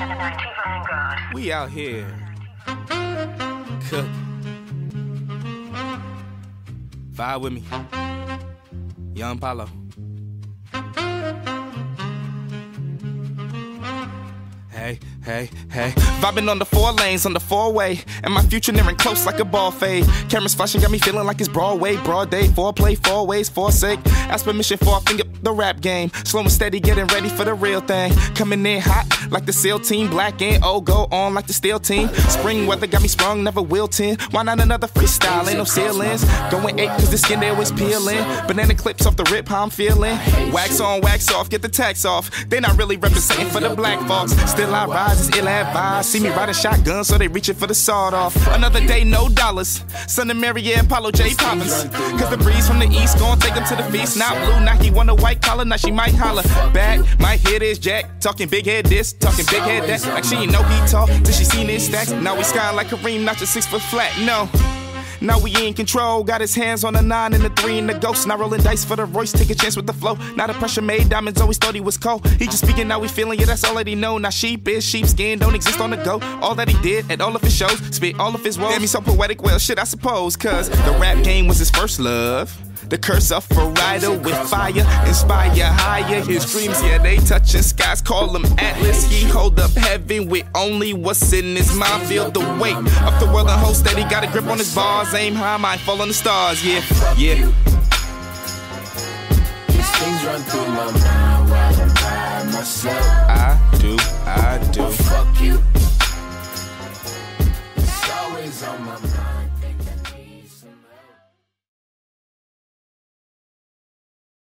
We out here cooking. Vibe with me, Young Paulo. Hey. Vibing on the 4 lanes, on the 4-way. And my future nearing close like a ball fade. Cameras flashing, got me feeling like it's Broadway. Broad day, 4-play, 4 ways, forsake. Ask permission for a finger the rap game. Slow and steady, getting ready for the real thing. Coming in hot like the SEAL team. Black and old, go on like the steel team. Spring weather got me sprung, never wilting. Why not another freestyle? Ain't no ceilings. Going 8 cause the skin they always peeling. Banana clips off the rip, how I'm feeling. Wax on, wax off, get the tax off. They not really representing for the black folks. Still I rise, it's ill advised. See me riding shotgun, so they reaching for the sawed off. Another day, no dollars. Son of Mary, yeah, Apollo J. Poppins. Cause the breeze from the east gon' take him to the feast. Now blue, now he want a white collar, now she might holler. Back, my head is Jack. Talking big head this, talking big head that. Like she ain't know he talk till she seen his stacks. Now we skying like Kareem, not just 6 foot flat, no. Now we in control, got his hands on the 9 and the 3 and the ghost. Now rolling dice for the Royce, take a chance with the flow. Now the pressure made, diamonds always thought he was cold. He just speaking, now we feeling, yeah, that's all that he know. Now sheep is sheepskin, don't exist on the go. All that he did at all of his shows, spit all of his woes. Damn, he's so poetic, well shit I suppose. Cause the rap game was his first love. The curse of a rider with fire, inspire higher. His dreams, yeah, they touching skies, call him Atlas. He hold up heaven with only what's in his mind. Feel the weight of the world and host that he got a grip on his bars. Aim high, might fall on the stars, yeah. These things run through my mind while I'm by myself. I do.